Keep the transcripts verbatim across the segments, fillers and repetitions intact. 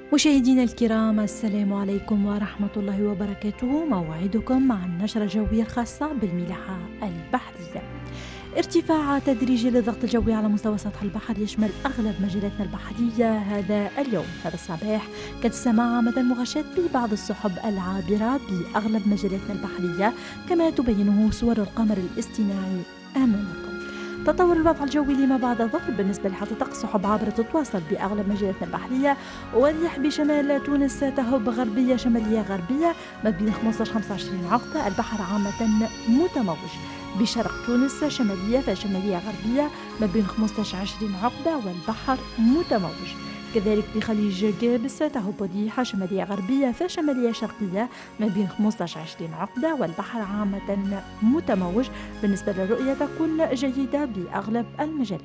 مشاهدينا الكرام، السلام عليكم ورحمة الله وبركاته. موعدكم مع النشرة الجوية الخاصة بالملاحة البحرية. ارتفاع تدريجي للضغط الجوي على مستوى سطح البحر يشمل أغلب مجالاتنا البحرية هذا اليوم. هذا الصباح كانت السماء عامة مغشاة ببعض السحب العابرة بأغلب مجالاتنا البحرية، كما تبينه صور القمر الاصطناعي أمامكم. تطور الوضع الجوي لما بعد الظهر بالنسبة لحالة الطقس، سحب عابرة تتواصل بأغلب مجالاتنا البحرية، والرياح بشمال تونس تهب غربية شمالية غربية ما بين خمسة عشر خمسة وعشرين عقدة. البحر عامة متموج بشرق تونس شمالية فشمالية غربية ما بين خمسة عشر عشرين عقدة، والبحر متموج. كذلك بخليج جابس تهب رياح شمالية غربية فشمالية شرقية ما بين خمسة عشر عشرين عقدة، والبحر عامة متموج. بالنسبة للرؤية تكون جيدة بأغلب المجالات.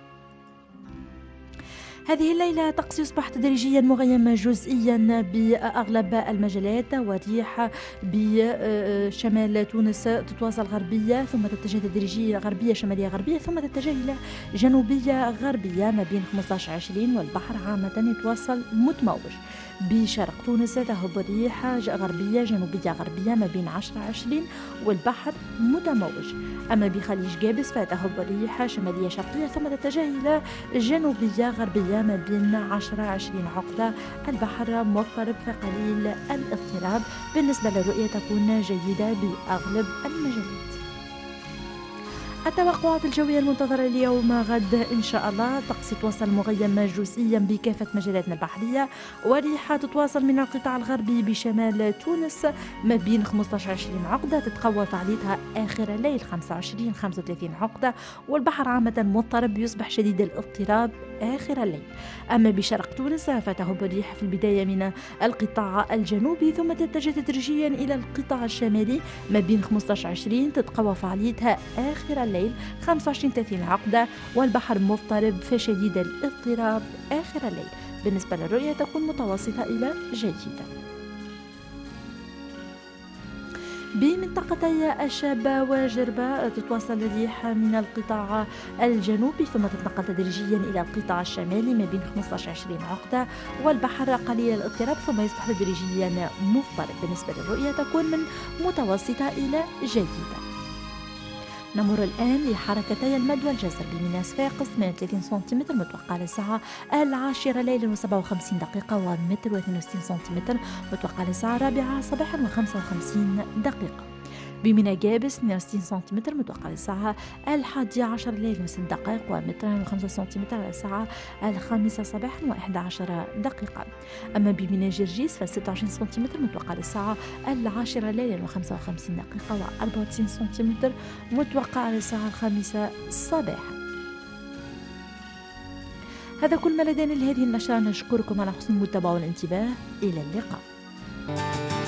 هذه الليلة طقس يصبح تدريجيا مغيم جزئيا بأغلب المجالات، والرياح بشمال تونس تتواصل غربية ثم تتجه تدريجيا غربية شمالية غربية ثم تتجه إلى جنوبية غربية ما بين خمسة عشر عشرين، والبحر عامة يتواصل متموج. بشرق تونس تهب رياح غربية جنوبية غربية ما بين عشرة عشرين، والبحر متموج. أما بخليج جابس فتهب رياح شمالية شرقية ثم تتجه إلى جنوبية غربية ما بين عشرة عشرين عقدة. البحر مضطرب فقليل الاضطراب. بالنسبة للرؤية تكون جيدة بأغلب المجالات. التوقعات الجوية المنتظرة اليوم غد إن شاء الله: طقس يتواصل مغيم جزئيا بكافة مجالاتنا البحرية، وريحة تتواصل من القطاع الغربي بشمال تونس ما بين خمسة عشر عشرين عقدة، تتقوى فعاليتها آخر الليل خمسة وعشرين خمسة وثلاثين عقدة، والبحر عامة مضطرب يصبح شديد الاضطراب آخر الليل. أما بشرق تونس فتهب الريح في البداية من القطاع الجنوبي ثم تتجه تدريجيا إلى القطاع الشمالي ما بين خمسة عشر عشرين، تتقوى فعاليتها آخر الليل خمسة وعشرين ثلاثين عقدة، والبحر مضطرب فشديد الاضطراب آخر الليل. بالنسبة للرؤية تكون متوسطة إلى جيدة. بمنطقتي الشابة وجربة تتواصل الرياح من القطاع الجنوبي ثم تتنقل تدريجيا إلى القطاع الشمالي ما بين خمسة عشر عشرين عقدة، والبحر قليل الاضطراب ثم يصبح تدريجيا مضطرب. بالنسبة للرؤية تكون من متوسطة إلى جيدة. نمر الآن لحركتي المد والجزر. بميناء صفاقس ثمانية وثلاثين سنتيمتر متوقع للساعة العاشرة ليلا وسبعة وخمسين دقيقة، ومتر واثنين وستين سنتيمتر متوقع للساعة الرابعة صباحا وخمسة وخمسين دقيقة. بميناء جابس اثنين وستين سنتيمتر متوقع للساعة الحادية عشر ليلا وست دقائق، ومتران وخمسة سنتيمتر على الساعة الخامسة صباحا وإحدى عشر دقيقة. أما بميناء جرجيس فستة وعشرين سنتيمتر متوقع للساعة العاشرة ليلا وخمسة وخمسين دقيقة، وأربعة وتسعين سنتيمتر متوقع للساعة الخامسة صباحا. هذا كل ما لدينا لهذه النشرة. نشكركم على حسن المتابعة والانتباه. إلى اللقاء.